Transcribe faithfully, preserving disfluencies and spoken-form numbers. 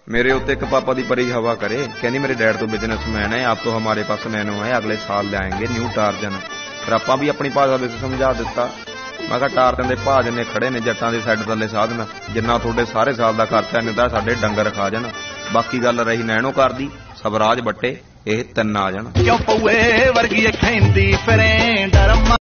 मेरे उत्ते एक पापा दी परी हवा करे, कहनी मेरे डैड तो बिजनेसमैन है, आप तो हमारे पास नैनो है, अगले साल ले आएंगे न्यू टार्जन। फिर आपां भी अपनी भाषा विच समझा दिता। मैं कहा टार्जन दे भाऽ जिन्ने खड़े ने जट्टां दे सैड थल्ले साधन, जिन्ना तुहाडे सारे साल दा खर्चा इन्ने दा साडे डंगर खा जाण। बाकी गल रही नैनो कार दी, सबराज बट्टे, ਇਹ ਤਿੰਨ ਆ ਜਾਣ।